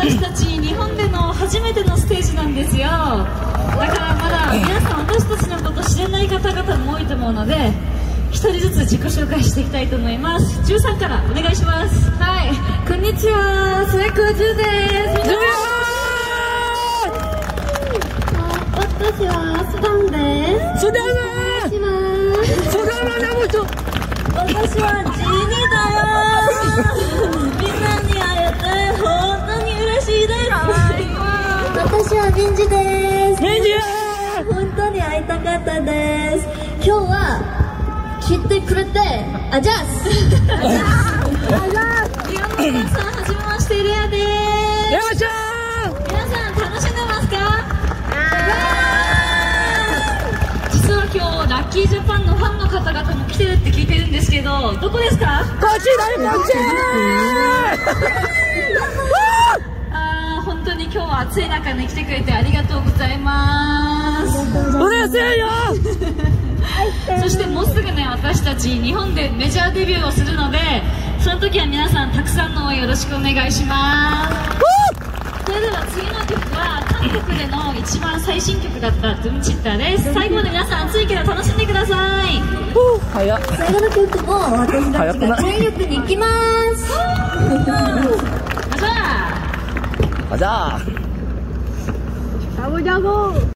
私たち日本での初めてのステージなんですよ。だからまだ皆さん私たちのこと知らない方々も多いと思うので、一人ずつ自己紹介していきたいと思います。13からお願いします。 はい、こんにちは、末高10です。私はスダンです。 スダン私はジーニーだよ。みんなに会えて本当に嬉しいです。 私はミンジです。 ミンジ本当に会いたかったです。今日は来てくれてあざっす。 リアの皆さん、はじめまして、リアです。 よっしゃ皆さん楽しんでますか？実は今日ラッキージャパンのファンの方々も来てるって聞いてるんですけど、どこですか？ こっちだよ、こっち本当に今日は暑い中に来てくれてありがとうございます。 うるせえよそしてもうすぐね、私たち日本でメジャーデビューをするので、その時は皆さんたくさんの応援よろしくお願いします。それでは次の曲は韓国での一番最新曲だったドゥンチッタです。最後まで皆さん暑いけど楽しんでください。 早っ。 最後の曲も私たちが全力に行きます。 じゃああざー。 ジャボジャボ。